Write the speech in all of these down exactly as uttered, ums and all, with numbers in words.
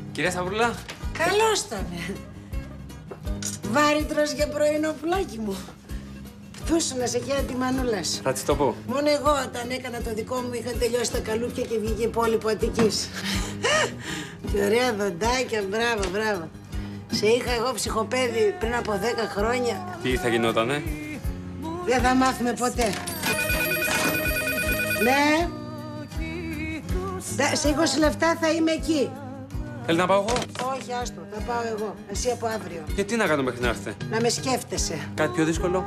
Κυρία Σταυρούλα. Καλώς ήτανε. Βάρυτρος για πρωινό πουλάκι μου. Πτούσου να σε χαίρε τη Μανούλας. Θα της το πω. Μόνο εγώ όταν έκανα το δικό μου είχα τελειώσει τα καλούπια και βγήκε υπόλοιπο Αττικής. Και ωραία δοντάκια, μπράβο, μπράβο. Σε είχα εγώ ψυχοπαίδι πριν από δέκα χρόνια. Τι θα γινότανε? Δεν θα μάθουμε ποτέ. Ναι. Σε είκοσι λεπτά θα είμαι εκεί. Θέλει να πάω εγώ? Όχι, άστο. Θα πάω εγώ. Εσύ από αύριο. Και τι να κάνω μέχρι να έρθετε? Να με σκέφτεσαι. Κάτι πιο δύσκολο?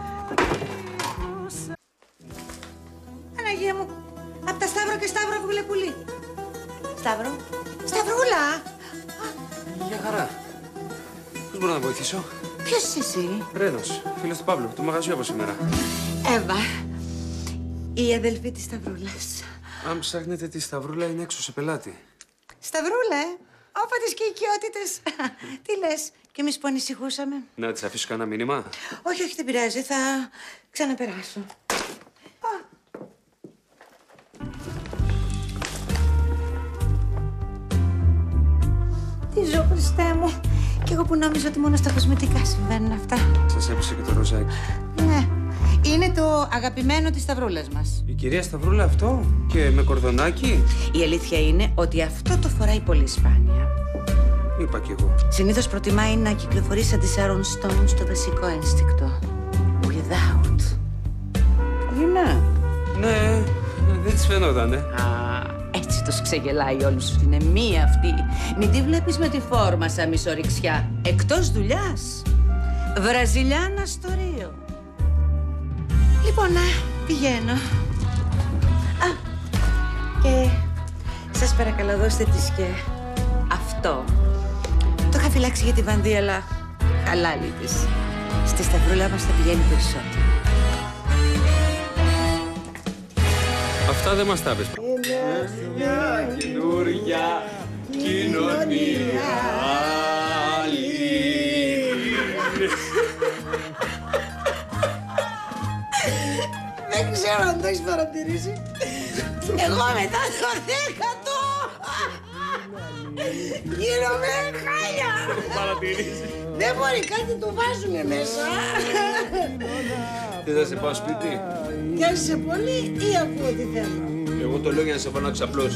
Αναγία μου, απ' τα Σταύρο και Σταύρο βγουλε πουλί. Σταύρο. Σταυρούλα. Για χαρά. Πώς μπορώ να βοηθήσω? Ποιος είσαι εσύ? Ρένος, φίλος του Παύλου, του μαγαζιού από σήμερα. Εύα, η αδελφή της Σταυρούλας. Αν ψάχνετε τη Σταυρούλα είναι έξω σε πελάτη. Σταυρούλα, ε. Όπα τις και οικειότητες. Τι λες, κι εμείς που ανησυχούσαμε. Να της αφήσω κανένα μήνυμα? Όχι, όχι, δεν πειράζει. Θα ξαναπεράσω. Τι ζω, Χριστέ μου. Κι εγώ που νόμιζα ότι μόνο στα κοσμητικά συμβαίνουν αυτά. Σας έπεισε και το ροζάκι. Ναι. Είναι το αγαπημένο της Σταυρούλας μας. Η κυρία Σταυρούλα αυτό? Και με κορδονάκι? Η αλήθεια είναι ότι αυτό το φοράει πολύ σπάνια. Είπα κι εγώ. Συνήθως προτιμάει να κυκλοφορεί σαν τη Sharon Stone στο βασικό ένστικτο. Without. Γυνά. Ναι, δεν της φαινότανε. Α, έτσι τους ξεγελάει όλους ότι είναι μία αυτή. Μην τη βλέπεις με τη φόρμα σαν μισοριξιά. Εκτός δουλειάς. Βραζιλιάνα στο Ρίο. Λοιπόν, να, πηγαίνω. Α, και σας παρακαλώ δώστε της και αυτό. Το είχα φυλάξει για τη Βανδύ, αλλά χαλάλι της. Στη Σταυρούλα μας θα πηγαίνει περισσότερο. Αυτά δεν μας τα πες. Είναι μια καινούρια κοινωνία άλλη. Δεν ξέρω αν το έχεις παρατηρήσει. Εγώ μετά το δέκατο γίνομαι χάλια. Παρατηρήσει. Δεν μπορεί, κάτι το βάζουνε μέσα. Τι θα σε πάω σπίτι? Πιάζεσαι πολύ ή ακούω τι θέλω? Εγώ το λέω για να σε πάω να ξαπλώσεις.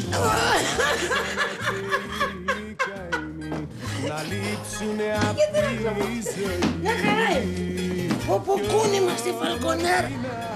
Γιατί να ξαπλώσω? Μια χαρά είναι. Όπου κούνη μας στη Φαλκονέρα.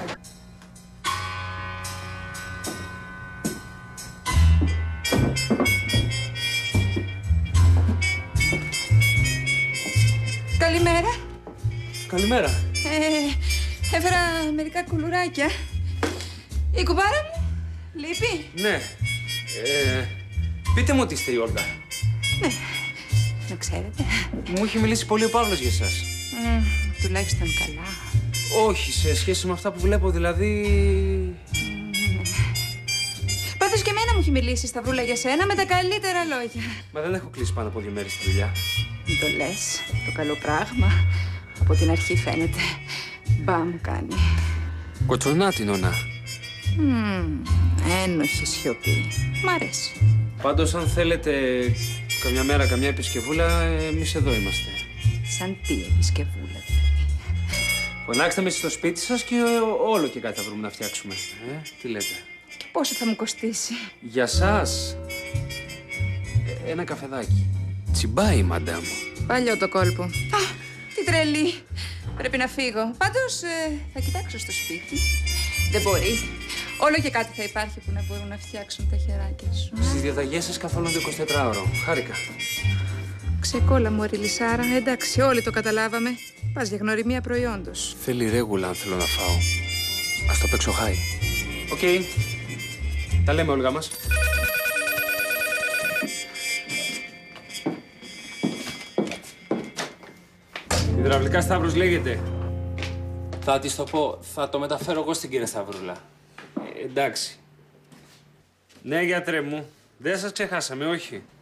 Καλημέρα. Καλημέρα. Ε, έφερα μερικά κουλουράκια. Η κουμπάρα μου λείπει. Ναι. Ε, πείτε μου ότι είστε η Όλγα. Ναι, το ξέρετε. Μου είχε μιλήσει πολύ ο Παύλος για εσάς. Mm, τουλάχιστον καλά. Όχι, σε σχέση με αυτά που βλέπω, δηλαδή... Mm. Πάντως και εμένα μου έχει μιλήσει η Σταυρούλα για σένα με τα καλύτερα λόγια. Μα δεν έχω κλείσει πάνω από δύο μέρες στη δουλειά. Μην το λες, το καλό πράγμα. Από την αρχή φαίνεται. Μπα μου κάνει. Κοτσονά την ονά. Mm, ένοχη σιωπή. Μ' αρέσει. Πάντως, αν θέλετε καμιά μέρα, καμιά επισκευούλα, εμείς εδώ είμαστε. Σαν τι επισκευούλα δηλαδή? Φωνάξτε με στο σπίτι σας και όλο και κάτι θα βρούμε να φτιάξουμε. Ε, τι λέτε? Και πόσο θα μου κοστίσει? Για σας, ε, ένα καφεδάκι. Τσιμπάει, μαντάμ. Παλιό το κόλπο. Α, τι τρελή. Πρέπει να φύγω. Πάντως, ε, θα κοιτάξω στο σπίτι. Δεν μπορεί. Όλο και κάτι θα υπάρχει που να μπορούν να φτιάξουν τα χεράκια σου. Στις διαταγές σας καθόλου το εικοσιτετράωρο. Χάρηκα. Ξεκόλα μου, Λισάρα. Εντάξει, όλοι το καταλάβαμε. Πας για γνωριμία προϊόντος. Θέλει ρέγουλα αν θέλω να φάω. Ας το παίξω χάι. Οκ. Okay. Τα λέμε, Όλγα μας. Υδραυλικά Σταύρος λέγεται. Θα της το πω. Θα το μεταφέρω εγώ στην κυρία Σταυρούλα. Ε, εντάξει. Ναι, γιατρέ μου. Δεν σας ξεχάσαμε, όχι.